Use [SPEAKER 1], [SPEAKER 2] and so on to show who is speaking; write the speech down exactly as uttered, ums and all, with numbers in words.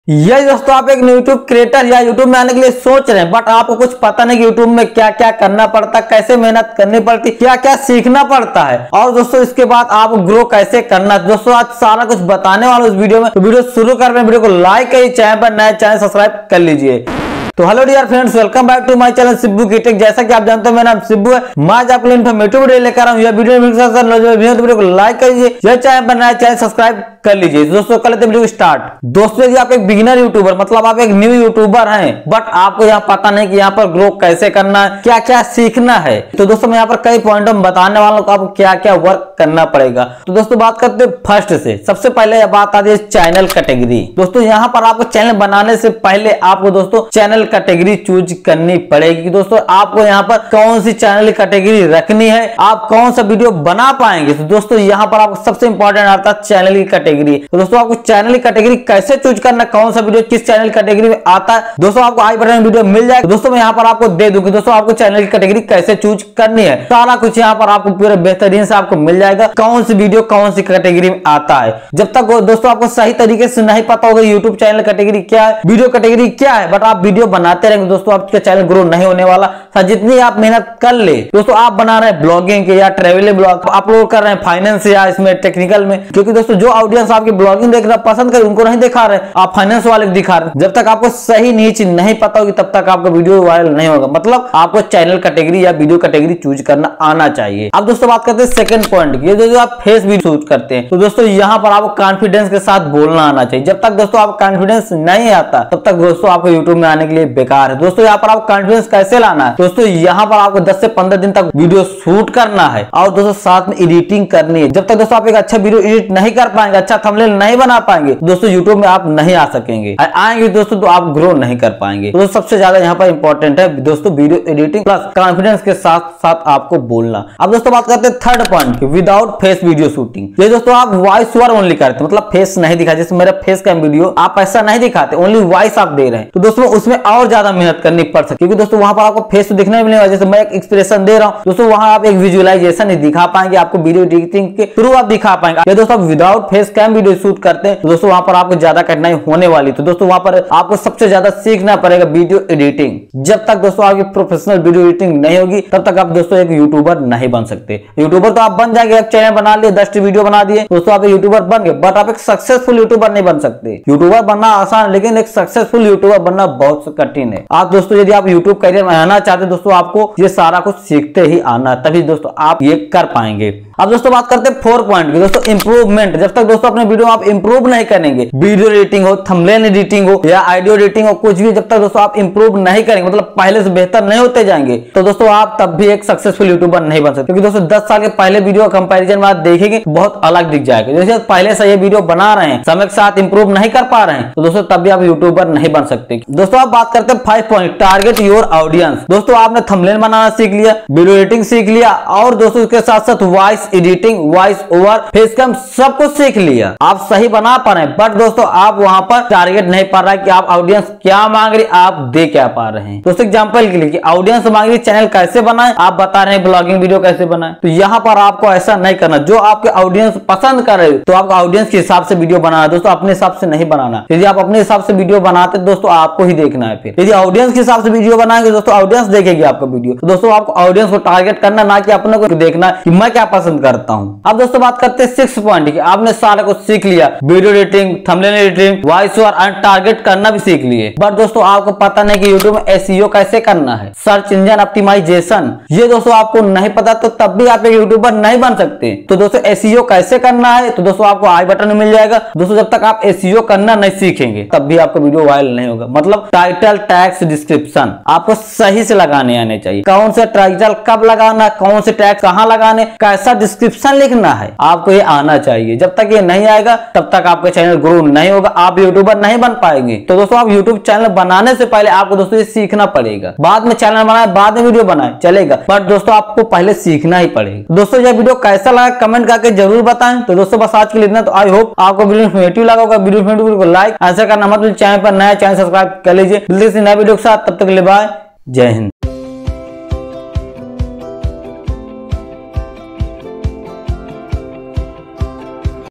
[SPEAKER 1] ये दोस्तों आप एक यूट्यूब क्रिएटर या यूट्यूब में आने के लिए सोच रहे हैं, बट आपको कुछ पता नहीं कि यूट्यूब में क्या क्या करना पड़ता है, कैसे मेहनत करनी पड़ती, क्या क्या सीखना पड़ता है और दोस्तों इसके बाद आप ग्रो कैसे करना है। दोस्तों आज सारा कुछ बताने वाला हूं इस वीडियो में, तो वीडियो शुरू कर रहे हैं। वीडियो को लाइक करिए, चैनल पर नए चैनल सब्सक्राइब कर लीजिए। तो hello dear friends, welcome back to my channel Sibbu की टेक। जैसा कि आप जानते हो मेरा नाम सिब्बू है। मैं आज आपके लिए इन्फॉर्मेटिव वीडियो लेकर आया हूं। यह वीडियो वीडियो को लाइक करिए, यह चैनल पर नया चैनल सब्सक्राइब कर लीजिए। दोस्तों कर लेते हैं वीडियो स्टार्ट। दोस्तों यदि आप एक बिगिनर यूट्यूबर मतलब आप एक न्यू यूट्यूबर हैं, बट आपको यहाँ पता नहीं कि यहाँ पर ग्रो कैसे करना है, क्या क्या सीखना है, तो दोस्तों मैं यहाँ पर कई पॉइंट में बताने वाला हूँ आपको क्या क्या वर्क करना पड़ेगा। तो दोस्तों बात करते हैं फर्स्ट से। सबसे पहले बात आती है चैनल कैटेगरी। दोस्तों यहाँ पर आपको चैनल बनाने से पहले आपको दोस्तों चैनल कैटेगरी चूज करनी पड़ेगी। दोस्तों आपको यहाँ पर कौन सी चैनल कैटेगरी रखनी है, आप कौन सा वीडियो बना पाएंगे। तो दोस्तों यहाँ पर आपको सबसे इंपॉर्टेंट आता है चैनल की कैटेगरी। तो दोस्तों आपको चैनल की कैटेगरी कैसे चूज करना, कौन सा वीडियो किस चैनल कैटेगरी में आता है, दोस्तों आपको आई बटन में वीडियो मिल जाएगा। दोस्तों मैं यहाँ पर आपको दे दूंगी दोस्तों आपको चैनल की कैटेगरी कैसे चूज करनी है। सारा कुछ यहाँ पर आपको पूरे बेहतरीन से आपको मिल जाएगा, कौन सी वीडियो कौन सी कैटेगरी में आता है। जब तक दोस्तों आपको सही तरीके से नहीं पता होगा यूट्यूब चैनल कैटेगरी क्या है, वीडियो कैटेगरी क्या है, बट आप वीडियो बनाते रहेंगे दोस्तों आपका चैनल ग्रो नहीं होने वाला। जितनी आप मेहनत कर ले, दोस्तों आप बना रहे हैं ब्लॉगिंग के या ट्रेवलिंग ब्लॉग अपलोड कर रहे हैं, फाइनेंस या इसमें टेक्निकल में, क्योंकि दोस्तों जो ऑडियंस आपकी ब्लॉगिंग देखना पसंद करे उनको नहीं दिखा रहे, आप फाइनेंस वाले दिखा रहे। जब तक आपको सही नीच नहीं पता होगी तब तक आपका वीडियो वायरल नहीं होगा। मतलब आपको चैनल कैटेगरी या वीडियो कैटेगरी चूज करना आना चाहिए। अब दोस्तों बात करते हैं सेकंड पॉइंट, ये जो आप फेस वीडियो चूज करते हैं, तो दोस्तों यहाँ पर आपको कॉन्फिडेंस के साथ बोलना आना चाहिए। जब तक दोस्तों आप कॉन्फिडेंस नहीं आता तब तक दोस्तों आपको यूट्यूब में आने के लिए बेकार है। दोस्तों यहाँ पर आप कॉन्फिडेंस कैसे लाना है, दोस्तों यहाँ पर आपको दस से पंद्रह दिन तक वीडियो शूट करना है और दोस्तों साथ में एडिटिंग करनी है। जब तक दोस्तों आप एक अच्छा वीडियो एडिट नहीं कर पाएंगे, अच्छा थंबनेल नहीं बना पाएंगे, दोस्तों यूट्यूब में आप नहीं आ सकेंगे। आएंगे दोस्तों तो आप ग्रो नहीं कर पाएंगे। तो सबसे ज्यादा यहाँ पर इंपॉर्टेंट है दोस्तों वीडियो एडिटिंग प्लस कॉन्फिडेंस के साथ साथ आपको बोलना। अब दोस्तों बात करते हैं third point, without face video shooting. ये दोस्तों आप वॉइस ओवर ओनली करते, मतलब फेस नहीं दिखा, जैसे मेरा फेस का वीडियो आप ऐसा नहीं दिखाते, ओनली वॉइस आप दे रहे हैं, तो दोस्तों उसमें और ज्यादा मेहनत करनी पड़ सकती है, क्योंकि दोस्तों वहां पर आपको फेस तो दिखने मिलेगा। जैसे मैं एक एक्सप्रेशन दे रहा हूं दोस्तों, वहां आप एक विजुअलाइजेशन नहीं दिखा पाएंगे, आपको वीडियो एडिटिंग के थ्रू आप दिखा पाएंगे। ये दोस्तों आप without face cam video shoot करते हैं तो दोस्तों वहां पर आपको ज्यादा कठिनाई होने वाली। तो दोस्तों वहां पर आपको सबसे ज्यादा सीखना पड़ेगा वीडियो एडिटिंग। जब तक दोस्तों आपकी प्रोफेशनल वीडियो एडिटिंग नहीं होगी तब तक आप दोस्तों एक यूट्यूबर नहीं बन सकते। यूट्यूबर तो आप बन जाएंगे, एक चैनल बना लिए, दस वीडियो बना दिए, दोस्तों आप एक यूट्यूबर बन गए, बट आप एक सक्सेसफुल यूट्यूबर नहीं बन सकते। यूट्यूबर बनना आसान है लेकिन एक सक्सेसफुल यूट्यूबर बनना बहुत कठिन है। आप दोस्तों यदि आप यूट्यूब करियर में आना चाहते हैं दोस्तों आपको ये सारा कुछ सीखते ही आना, तभी दोस्तों आप ये कर पाएंगे। अब दोस्तों बात करते हैं फोर पॉइंट की, दोस्तों इंप्रूवमेंट। जब तक दोस्तों अपने वीडियो आप इंप्रूव नहीं करेंगे, वीडियो एडिटिंग हो, थंबनेल एडिटिंग हो या ऑडियो एडिटिंग हो, कुछ भी जब तक दोस्तों आप इंप्रूव नहीं करेंगे, मतलब पहले से बेहतर नहीं होते जाएंगे, तो दोस्तों आप तब भी एक सक्सेसफुल यूट्यूबर नहीं बन सकते। क्योंकि दोस्तों दस साल के पहले वीडियो कंपैरिजन में आप देखेंगे बहुत अलग दिख जाएगा। जैसे पहले से ये वीडियो बना रहे हैं, समय के साथ इंप्रूव नहीं कर पा रहे हैं, तो दोस्तों तब भी आप यूट्यूबर नहीं बन सकते। दोस्तों आप बात करते हैं five point, target your audience. दोस्तों आपने थंबनेल बनाना सीख लिया, वीडियो एडिटिंग सीख लिया और दोस्तों उसके साथ साथ voice editing, voice over, face cam सब कुछ सीख लिया, आप सही बना पा रहे हैं, बट दोस्तों आप वहां पर टारगेट नहीं पा रहा है कि आप ऑडियंस क्या मांग रही, आप दे क्या पा रहे हैं। दोस्तों एग्जांपल के लिए कि ऑडियंस मांग रही चैनल कैसे बनाएं, आप बता रहे हैं ब्लॉगिंग वीडियो कैसे बनाएं, तो यहाँ पर आपको ऐसा नहीं करना। जो आपके ऑडियंस पसंद कर रहे हो तो आपको ऑडियंस के हिसाब से वीडियो बनाना, दोस्तों अपने हिसाब से नहीं बनाना। यदि आप अपने हिसाब से वीडियो बनाते दोस्तों आपको ही देखना है। फिर यदि ऑडियंस के हिसाब से वीडियो बनाएंगे दोस्तों ऑडियंस देखेगी आपका वीडियो, तो दोस्तों आपको ऑडियंस को टारगेट करना, ना कि अपने को देखना कि मैं क्या पसंद करता हूँ। अब दोस्तों बात करते हैं सिक्स पॉइंट की, आपने सारा कुछ सीख लिया, video editing, thumbnail editing, voice over and target करना भी सीख लिए, बट दोस्तों आपको पता नहीं कि यूट्यूब में एसईओ कैसे करना है, सर्च इंजन ऑप्टिमाइजेशन। ये दोस्तों आपको नहीं पता तो तब भी आप एक यूट्यूबर नहीं बन सकते। तो दोस्तों एसईओ कैसे करना है, तो दोस्तों आपको आई बटन में मिल जाएगा। दोस्तों जब तक आप एसईओ करना नहीं सीखेंगे तब भी आपका वीडियो वायरल नहीं होगा। मतलब टाइटल, टैग्स, डिस्क्रिप्शन आपको सही से लगाने आने चाहिए। कौन से टाइटल कब लगाना, कौन से टैग कहां लगाने, कैसा डिस्क्रिप्शन लिखना है, आपको ये आना चाहिए। जब तक ये नहीं आएगा तब तक आपका चैनल ग्रो नहीं होगा, आप यूट्यूबर नहीं बन पाएंगे। तो दोस्तों आप यूट्यूब चैनल बनाने से पहले आपको दोस्तों ये सीखना पड़ेगा। बाद में चैनल बनाए, बाद में वीडियो बनाए चलेगा, बट दोस्तों आपको पहले सीखना ही पड़ेगा। दोस्तों यह वीडियो कैसा लगा कमेंट करके जरूर बताएं। तो दोस्तों बस आज के लिए इतना। तो आई होप आपको वीडियो इन्फॉर्मेटिव लगा होगा। वीडियो इन्फॉर्मेटिव को लाइक ऐसा करना मत भूलिए, चैनल पर नया चैनल सब्सक्राइब कर लीजिए। मिलते हैं नए वीडियो के साथ, तब तक के लिए बाय, जय हिंद।